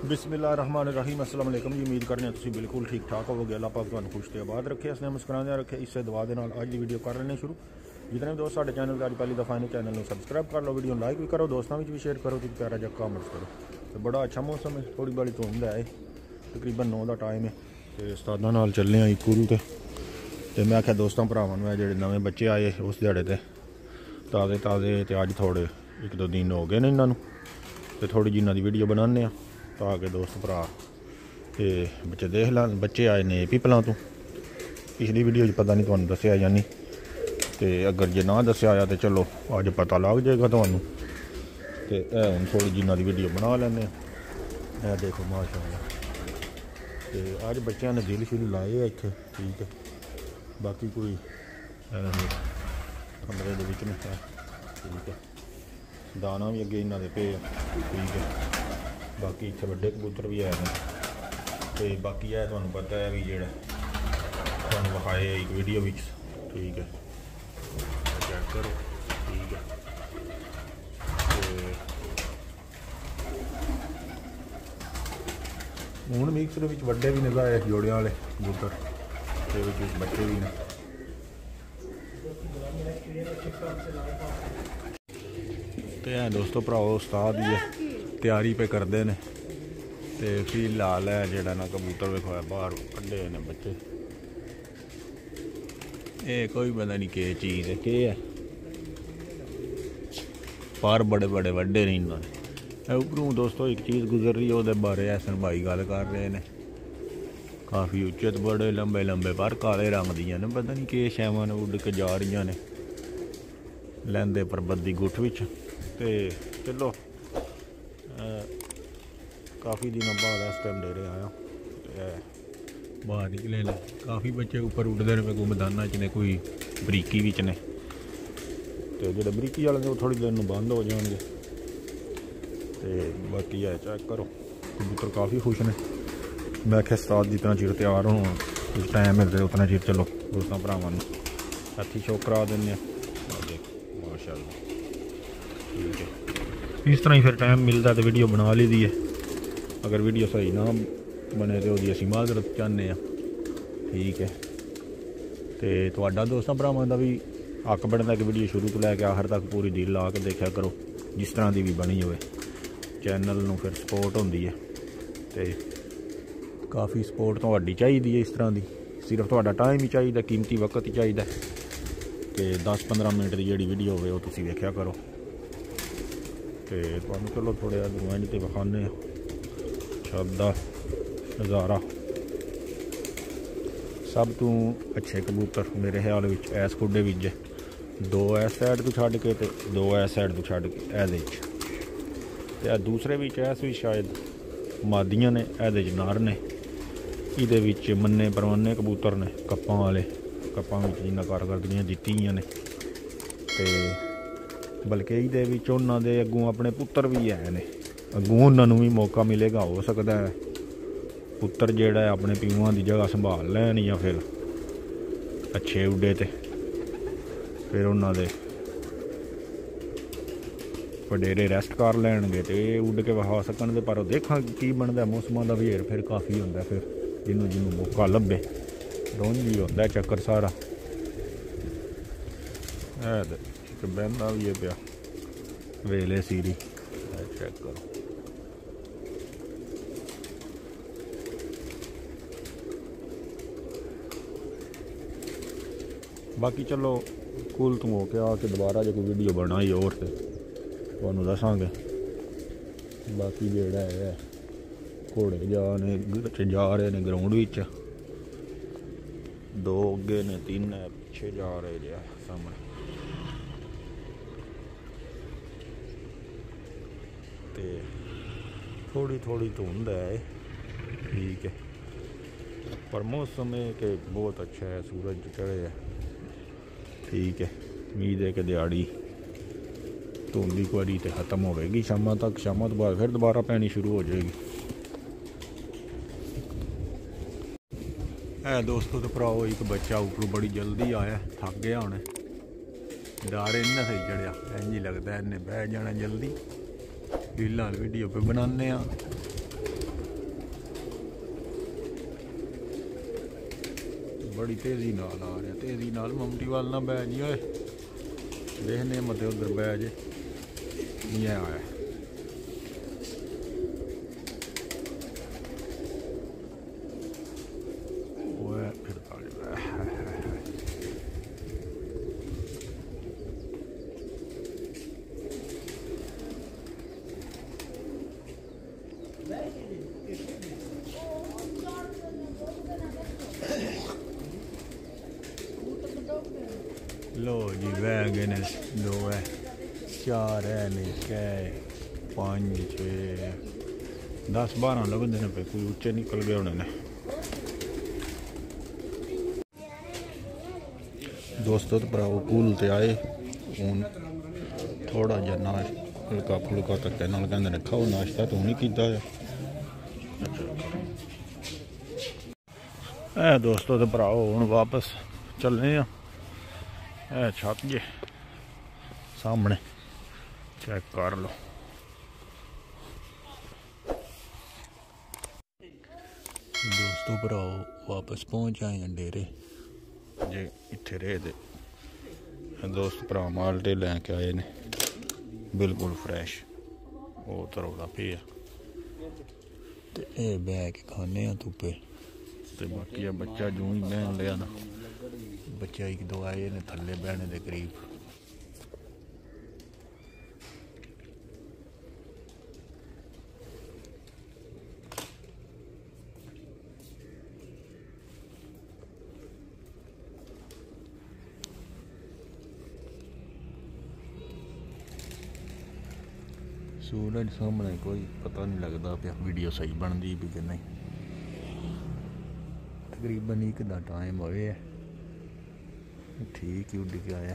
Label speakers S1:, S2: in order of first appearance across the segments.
S1: बिस्मिल्लाहिर्रहमानिर्रहीम अस्सलाम वालेकुम जी। उम्मीद करने तुसीं बिल्कुल ठीक ठाक होवोगे। अल्लाह पाक तुहानूं खुश ते आबाद रखे, इसने मुस्कुराने रखे। इस दुआ दे नाल अज दी वीडियो कर रहे शुरू। जितने भी दोस्त साडे चैनल अज पहली दफ़ा ने चैनल को सबसक्राइब कर लो, वीडियो लाइक भी करो, दोस्तों में भी शेयर करो, तो प्यारा जा कमेंट्स करो। तो बड़ा अच्छा मौसम है, थोड़ी बड़ी धुंध है, तकरीबन 9 का टाइम है। तो उस्तादा नाल चलने आई स्कूल ते मैं आख्या दोस्तों भरावां नूं जेहड़े नवे बच्चे आए उस दिहाड़े ते ताज़े ताज़े ते अज थोड़े 1-2 दिन हो गए ने इन्हों तो थोड़ी जी इन्हों की वीडियो बनाने ताकि दोस्त भरा ते बच्चे देख लन। बच्चे आए ने पीपलों तो, पिछली वीडियो पता नहीं तुहानूं दस्सिया या नहीं, तो अगर जे ना दस्सिया आया तो चलो अज पता लग जाएगा तुहानूं। तो हुण थोड़ी जी इन्हों की वीडियो बना लैने। देखो माशाअल्लाह, तो अज बच्चों ने दिल शिल लाए इत्थे, ठीक है। बाकी कोई कमरे दे विच नहीं है, ठीक है। दाना भी अगे इन्हों के पे, ठीक है। बाकी इतने बड़े कबूतर भी है, तो बाकी है तुहानूं पता है भी जेड़ा तुहानूं विखाए एक वीडियो विच, ठीक है। चेक करो, ठीक है। हुण मिक्स दे विच वड्डे भी निगाह है, जोड़ियां वाले कबूतर ते विच बच्चे भी ने। तो है दोस्तों भराओ उस्ताद ही है, तैयारी पे करते हैं। तो फिलहाल है जेड़ा ना कबूतर विखाया बाहर कड्ढे ने बच्चे। ये कोई पता नहीं के चीज़ है, के है, पर बड़े बड़े वड्डे नहीं इन्होंने। उपरों दोस्तों एक चीज़ गुजर रही है, वो बारे हसन भाई गल कर रहे हैं। काफ़ी उच्चे बड़े लंबे लंबे पर काले रंग दियाँ ने, पता नहीं के शैवां ने उड़ के जा रही ने लैंदे परबत की गुठ विच। ते चलो काफ़ी दिनों बाद इस टाइम डेरे आया, बाहर निकले ने। काफ़ी बच्चे ऊपर उड़ते हैं, कोई मैदाना च ने, कोई बरीकी विच ने। तो जो बरीकी वाले ने वो थोड़ी देर बंद हो जाएंगे। तो बाकी है चेक करो, कबूतर काफ़ी खुश ने। मैं आख्या उस्ताद जितना चिर तैयार हो टाइम मिलते उतना चिर चलो दोस्तों भरावां हथी शो करा दें। माशाअल्लाह, ठीक है। इस तरह ही फिर टाइम मिलता तो वीडियो बना ली दी है। अगर वीडियो सही ना बने तो वो असीं माजरत चाहते हैं, ठीक है। तो तुहाडा दोस्तों भरावां दा भी हक बनता कि वीडियो शुरू तो लैके आखिर तक पूरी दिल ला के देखा करो, जिस तरह की भी बनी होवे। चैनल नूं फिर सपोर्ट होंदी है, तो काफ़ी सपोर्ट तुहाडी चाहिदी है। इस तरह की सिर्फ तुहाडा टाइम ही चाहिए, कीमती वक्त ही चाहिए कि 10-15 मिनट की जिहड़ी वीडियो होवे वो तुसीं वेख्या करो। तो तुहानूं चलो थोड़े एंड ते विखाने छत दा नज़ारा। सब तो अच्छे कबूतर मेरे ख्याल विच इस खुडे विच 2 इस साइड तो छड्ड के ते 2 इस साइड तो छड्ड के इहदे च, ते दूसरे विच इस भी शायद मादियां ने, इहदे च नर ने। इहदे विच मन्ने परवाने कबूतर ने, कप्पां वाले। कप्पां विच जिन्ना कारकरदगियां दित्तियां ने। ते बल्कि इहदे विच उन्हां दे अग्गों अपने पुत्तर भी है ने, अग्गों उन्होंने भी मौका मिलेगा, हो सकता है पुत्तर जेड़ा है अपने प्यूआं की जगह संभाल लैन, या फिर अच्छे उड्डे ते फिर उन्होंने दे वडेरे रेस्ट कर लैणगे तो उड़ के विखा सकन। पर देखा की बनता, मौसम का भी हेर फेर काफ़ी होंदा, फिर जिन्हों जिन्हों मौका लभे रोज ही होंदा चक्कर सारा। है एक बहना भी है पिया वेले सीरी, चेक करो। बाकी चलो स्कूल तो हो के आके दोबारा जो कोई वीडियो बनाई और तो तुहानूं दसांगे। बाकी जेड़ा है घोड़े जा रहे ने ग्राउंड विच, 2 अगे ने, 3 है पिछे जा रहे जे सामने। ते थोड़ी थोड़ी धुंध है, ठीक है। पर मौसम है कि बहुत अच्छा है, सूरज चढ़े है, ठीक है। उम्मीद है कि दिहाड़ी धुंध एक बारी तो खत्म होगी शाम तक, शाम तो बाद फिर दोबारा पैनी शुरू हो जाएगी। है दोस्तों तो भराओ एक बच्चा ऊपर बड़ी जल्दी आया, थक गया होने, डर इन्ना सही चढ़िया, इंज लगता है इन्हें बह जाना जल्दी। फिलहाल वीडियो पे बनाने बड़ी तेजी नाल आ रहा, तेजी नाल ममटी वाल ना बै जी ओए, देखने मत उधर बै जे नहीं आया। लो जी वैगन दो है, चार है निक्के, 5 6 10 12 लगते हैं पे, कोई उच्चे निकल गए होने ने। दोस्तों तो भराओ पुल ते आए हूँ, थोड़ा जहा नाश हल्का फुल्का धक्के नाल कहंदे ने खाओ, नाश्ता तो नहीं कीता है। दोस्तों तो भराओ हूँ वापस चलने आ, छत जे सामने चेक कर लो। दोस्तों भराओ वापस पहुंच आए हैं डेरे जे इत्थे रहे दे। दोस्त भरा माल्टे लैके आए ने बिल्कुल फ्रैश, वो तरोड़ा पे ते ए बह के खाने धुप्पे। ते बाकी बच्चा जूं ही बहन लिया ना, बच्चा 1-2 आए ने थल्ले बहने के करीब। सूरज सामने कोई पता नहीं लगता पिया, वीडियो सही बनती भी कि नहीं। तकरीबन 1 दा टाइम होए है, ठीक ही उड़ के आया।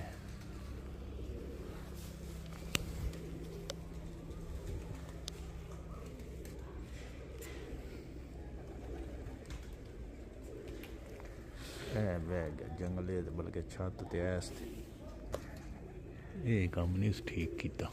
S1: बैग जंगले बल्कि छत ते ऐस ये काम नहीं ठीक किया।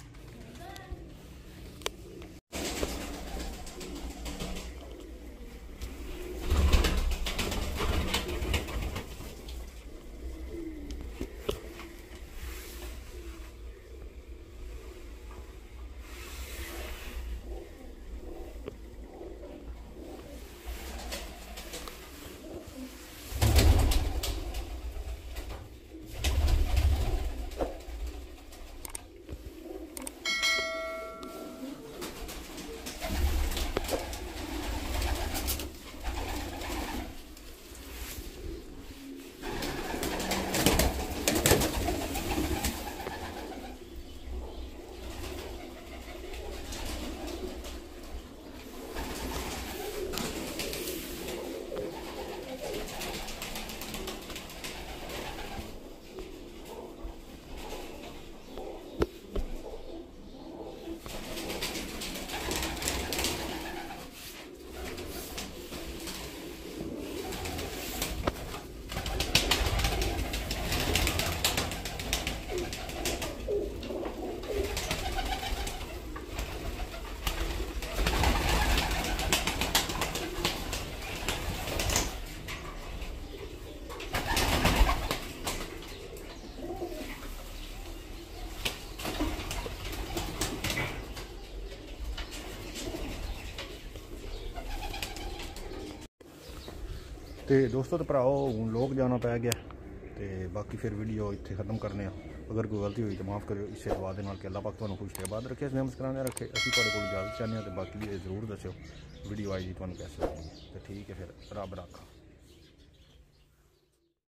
S1: तो दोस्तों तो भराओ हूँ लोग जाना पै गया, तो बाकी फिर वीडियो इतने खत्म करने। अगर कोई गलती हुई तो माफ़ करो, इस दुआ के नाल कि अल्लाह पाक तुहानू खुश आबाद रखे, इस मुस्कुराने रखे। असीं तुहाडे कोल इजाजत चाहते हैं, तो बाकी भी जरूर दस्यो वीडियो आई जी तुहानू कैसी लगी। तो ठीक है फिर, रब रखा।